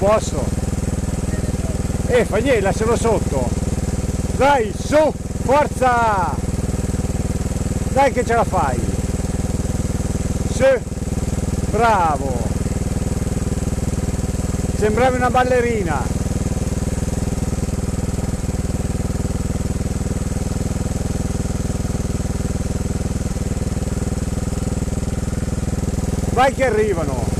posso. Fa niente, lascialo sotto. Dai, su, forza! Dai che ce la fai. Sì, bravo. Sembravi una ballerina. Vai che arrivano.